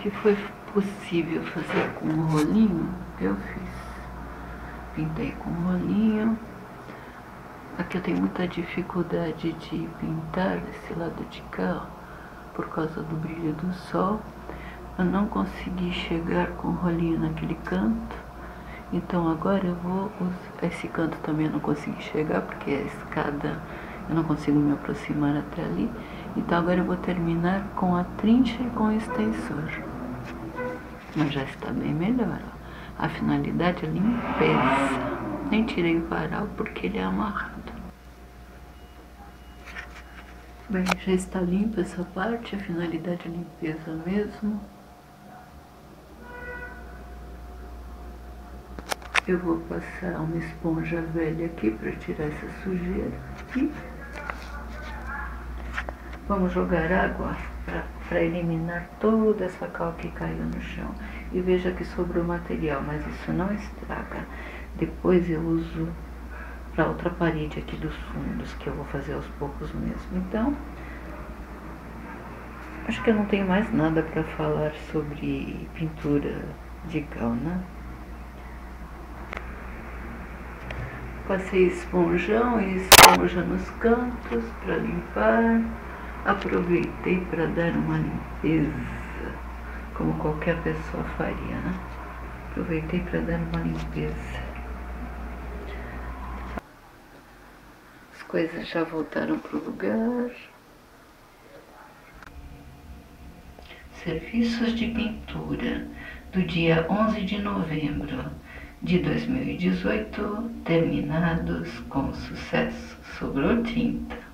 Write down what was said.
que foi possível fazer com o rolinho, eu fiz. Pintei com o rolinho. Aqui eu tenho muita dificuldade de pintar desse lado de cá, por causa do brilho do sol. Eu não consegui chegar com o rolinho naquele canto, então agora eu vou usar esse canto também. Eu não consegui chegar porque a escada eu não consigo me aproximar até ali. Então agora eu vou terminar com a trincha e com o extensor. Mas já está bem melhor, ó. A finalidade é limpeza. Nem tirei o varal porque ele é amarrado. Bem, já está limpa essa parte, a finalidade é limpeza mesmo. Eu vou passar uma esponja velha aqui para tirar essa sujeira. E vamos jogar água para eliminar toda essa cal que caiu no chão. E veja que sobrou material, mas isso não estraga. Depois eu uso para outra parede aqui dos fundos, que eu vou fazer aos poucos mesmo. Então, acho que eu não tenho mais nada para falar sobre pintura de cal, né? Passei esponjão e esponja nos cantos para limpar. Aproveitei para dar uma limpeza, como qualquer pessoa faria, né? Aproveitei para dar uma limpeza. As coisas já voltaram para o lugar. Serviços de pintura do dia 11 de novembro de 2018, terminados com sucesso. Sobrou tinta.